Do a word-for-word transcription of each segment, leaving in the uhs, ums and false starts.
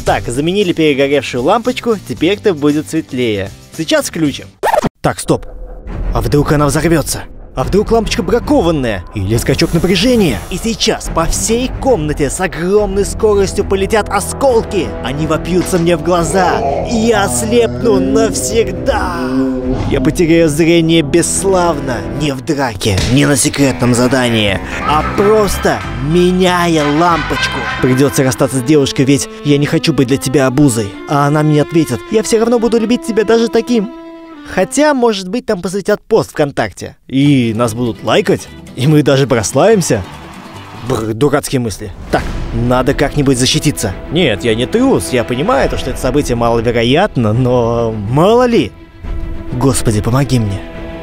Так, заменили перегоревшую лампочку, теперь-то будет светлее. Сейчас включим. Так, стоп. А вдруг она взорвется? А вдруг лампочка бракованная? Или скачок напряжения? И сейчас по всей комнате с огромной скоростью полетят осколки. Они вопьются мне в глаза, и я ослепну навсегда. Я потеряю зрение бесславно, не в драке, не на секретном задании, а просто меняя лампочку. Придется расстаться с девушкой, ведь я не хочу быть для тебя обузой. А она мне ответит: я все равно буду любить тебя даже таким. Хотя, может быть, там посвятят пост ВКонтакте. И нас будут лайкать. И мы даже прославимся. Бррр, дурацкие мысли. Так, надо как-нибудь защититься. Нет, я не трус. Я понимаю, то, что это событие маловероятно, но мало ли. Господи, помоги мне.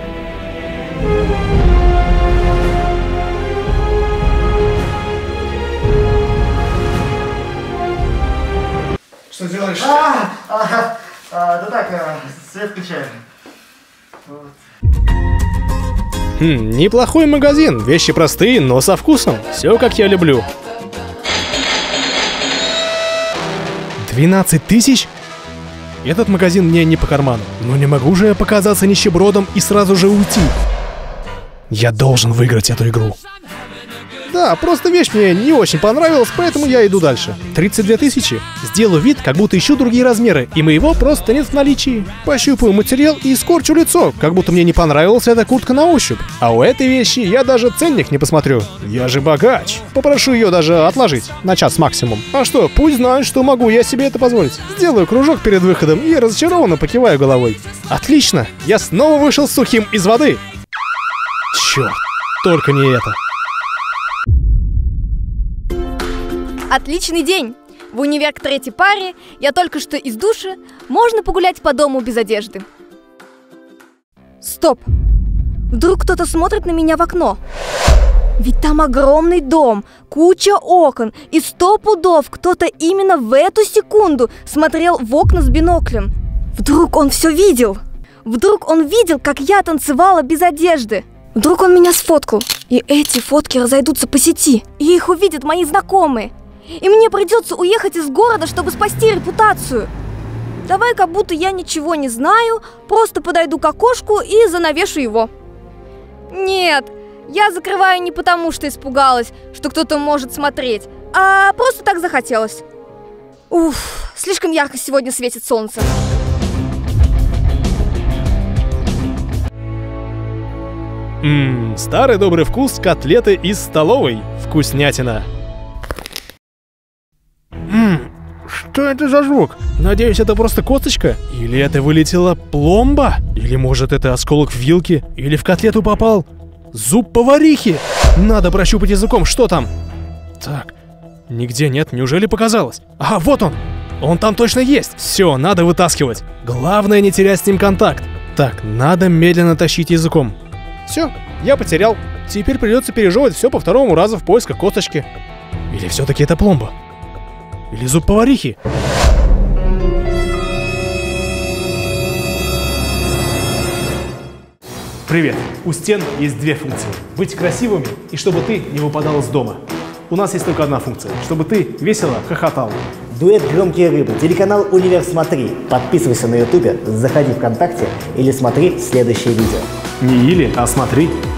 Что делаешь? А, а, а, да так, а, свет включаем. Вот. Хм, неплохой магазин. Вещи простые, но со вкусом. Все как я люблю. двенадцать тысяч? Этот магазин мне не по карману. Но не могу же я показаться нищебродом и сразу же уйти. Я должен выиграть эту игру. Да, просто вещь мне не очень понравилась, поэтому я иду дальше. тридцать две тысячи. Сделаю вид, как будто ищу другие размеры, и моего просто нет в наличии. Пощупаю материал и скорчу лицо, как будто мне не понравилась эта куртка на ощупь. А у этой вещи я даже ценник не посмотрю. Я же богач. Попрошу ее даже отложить на час максимум. А что, пусть знают, что могу я себе это позволить. Сделаю кружок перед выходом и разочарованно покиваю головой. Отлично, я снова вышел сухим из воды. Черт, только не это. Отличный день! В универ к третьей паре, я только что из душа, можно погулять по дому без одежды. Стоп! Вдруг кто-то смотрит на меня в окно. Ведь там огромный дом, куча окон, и сто пудов кто-то именно в эту секунду смотрел в окна с биноклем. Вдруг он все видел? Вдруг он видел, как я танцевала без одежды? Вдруг он меня сфоткал, и эти фотки разойдутся по сети, и их увидят мои знакомые. И мне придется уехать из города, чтобы спасти репутацию. Давай, как будто я ничего не знаю, просто подойду к окошку и занавешу его. Нет, я закрываю не потому, что испугалась, что кто-то может смотреть, а просто так захотелось. Уф, слишком ярко сегодня светит солнце. Ммм, старый добрый вкус котлеты из столовой. Вкуснятина. Ммм, что это за звук? Надеюсь, это просто косточка? Или это вылетела пломба? Или может это осколок вилки? Или в котлету попал зуб поварихи? Надо прощупать языком, что там? Так, нигде нет, неужели показалось? А, вот он! Он там точно есть! Все, надо вытаскивать. Главное не терять с ним контакт. Так, надо медленно тащить языком. Все, я потерял. Теперь придется пережевывать все по второму разу в поисках косточки. Или все-таки это пломба? Или зуб поварихи? Привет! У стен есть две функции. Быть красивыми и чтобы ты не выпадал из дома. У нас есть только одна функция. Чтобы ты весело хохотал. Дуэт «Громкие рыбы». Телеканал «Универ Смотри». Подписывайся на ютубе, заходи ВКонтакте или смотри следующее видео. Не или, а смотри.